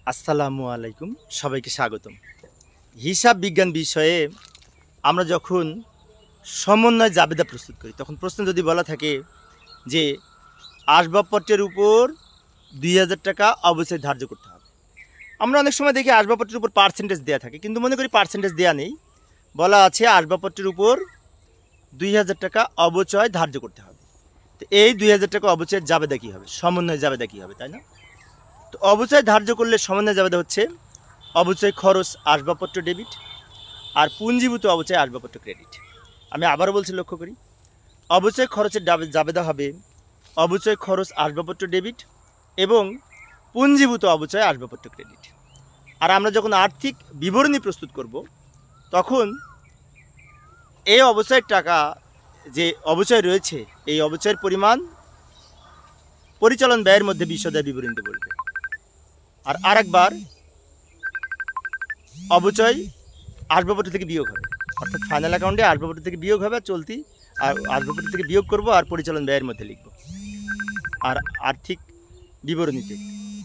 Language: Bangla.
আসসালামু আলাইকুম, সবাইকে স্বাগতম। হিসাব বিজ্ঞান বিষয়ে আমরা যখন সমন্বয় জাবেদা প্রস্তুত করি, তখন প্রশ্ন যদি বলা থাকে যে আসবাবপত্রের উপর ২,০০০ টাকা অবশ্যই ধার্য করতে হবে। আমরা অনেক সময় দেখি আসবাবপত্রের উপর পার্সেন্টেজ দেওয়া থাকে, কিন্তু মনে করি পার্সেন্টেজ দেওয়া নেই, বলা আছে আসবাবপত্রের উপর ২,০০০ টাকা অবচয় ধার্য করতে হবে। তো এই ২,০০০ টাকা অবচয়ের জাবেদা কী হবে? সমন্বয় জাবেদা কী হবে, তাই না? তো অবচয় ধার্য করলে সমন্বয় জাবেদা হচ্ছে অবচয় খরচ আসবাবপত্র ডেবিট আর পুঞ্জীভূত অবচয় আসবাবপত্র ক্রেডিট। আমি আবারও বলছি, লক্ষ্য করি, অবচয় খরচের জাবেদা হবে অবচয় খরচ আসবাবপত্র ডেবিট এবং পুঞ্জীভূত অবচয় আসবাবপত্র ক্রেডিট। আর আমরা যখন আর্থিক বিবরণী প্রস্তুত করব, তখন এই অবচয়ের টাকা যে অবচয় রয়েছে, এই অবচয়ের পরিমাণ পরিচালন ব্যয়ের মধ্যে বিশদ বিবরণীতে বলবে। আর আরেকবার অবচয় আসবাবপত্র থেকে বিয়োগ হবে, অর্থাৎ ফাইনাল অ্যাকাউন্টে আসবাবপত্র থেকে বিয়োগ হবে, চলতি আর আসবাবপত্র থেকে বিয়োগ করব আর পরিচালন ব্যয়ের মধ্যে লিখব আর আর্থিক বিবরণীতে।